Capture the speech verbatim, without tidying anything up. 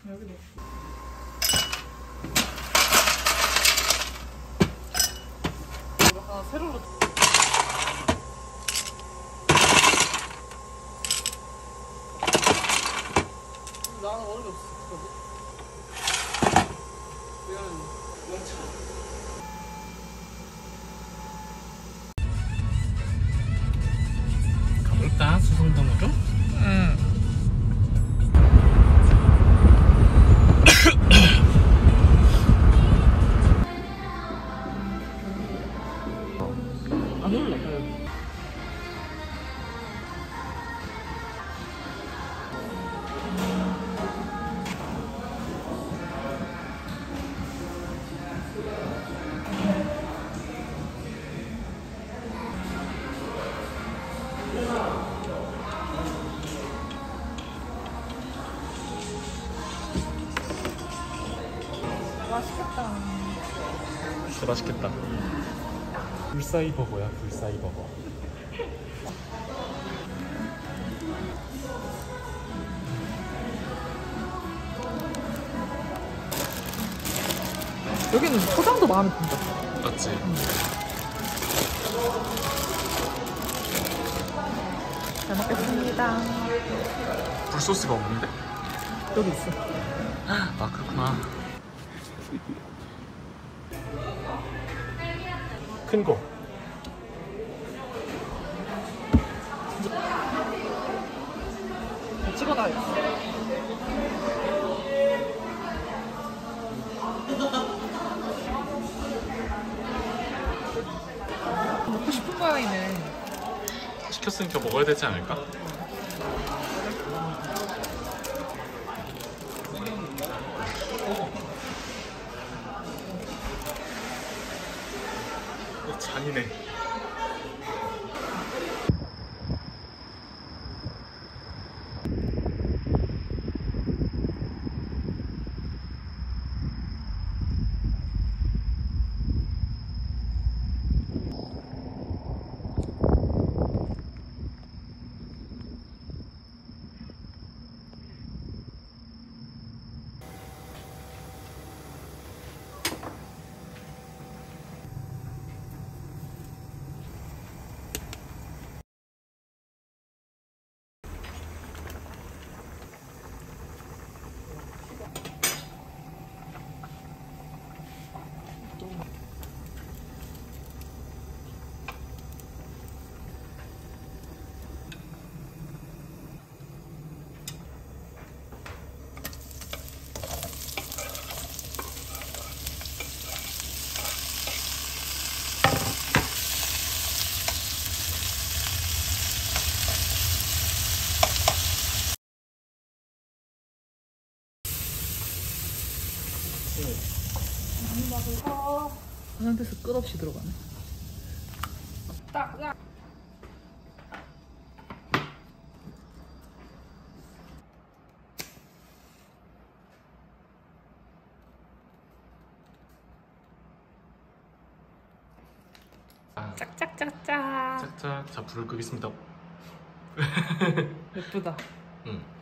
여기도. 이거 하나 세로로. 나는 어디 없었거든. 이거는 영차. 가볼까? 수성동으로? 응. 안 올라가요. 맛있겠다. 진짜 맛있겠다. 불사이 버거야, 불사이 버거. 여기는 포장도 마음에 든다. 맞지? 응. 잘 먹겠습니다. 굴소스가 없는데? 여기 있어. 아, 그렇구나. 큰 거. 찍어놔야겠어. 먹고 싶은 모양이네. 시켰으니까 먹어야 되지 않을까? 어, 잔이네. 하는 데서 끝없이 들어가네. 딱, 딱. 아, 짝짝짝짝. 짝짝. 자, 불을 끄겠습니다. 예쁘다. 응.